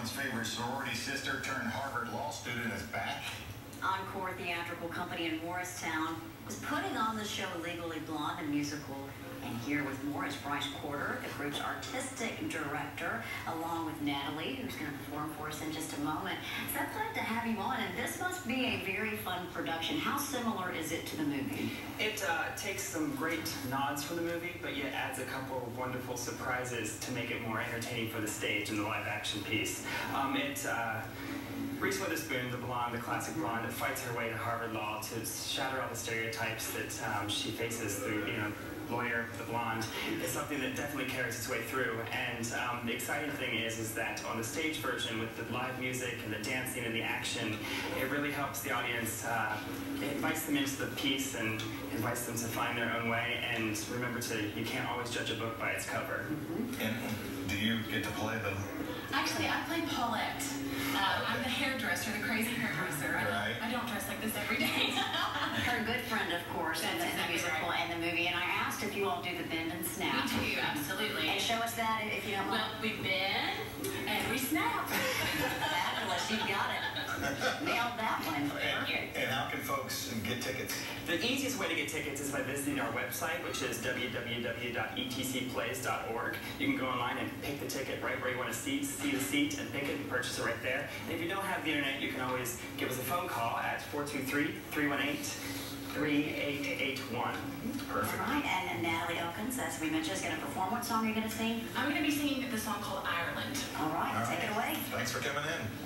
everyone's favorite sorority sister turned Harvard law student is back. Encore theatrical company in Morristown was putting on the show Legally Blonde, a musical. And here with more is Bryce Porter, the group's artistic director, along with Natalie, who's going to perform for us in just a moment. So glad to have you on, and this must be a very fun production. How similar is it to the movie? It takes some great nods from the movie, but yet adds a couple of wonderful surprises to make it more entertaining for the stage and the live-action piece. Reese Witherspoon, the blonde, the classic blonde, that fights her way to Harvard Law to shatter all the stereotypes that she faces through, lawyer, the blonde, is something that definitely carries its way through. And the exciting thing is that on the stage version, with the live music and the dancing and the action, it really helps the audience. It invites them into the piece and invites them to find their own way. And remember, you can't always judge a book by its cover. And do you get to play the... Actually, I play Paulette. I'm the hairdresser, the crazy hairdresser. I don't dress like this every day. Her good friend, of course, in the musical and the movie. And I asked if you all do the bend and snap. We do, absolutely. And show us that if you don't mind. Well, we bend and we snap. Fabulous, you got it. Nailed that one. And how can folks get tickets? The easiest way to get tickets is by visiting our website, which is www.etcplays.org. You can go online and pick the ticket right where you want to see the seat, and pick it and purchase it right there. And if you don't have the internet, you can always give us a phone call at 423-318-3881. Perfect. All right, and Natalie Elkins, as we mentioned, is going to perform. What song are you going to sing? I'm going to be singing the song called Ireland. All right, take it away. Thanks for coming in.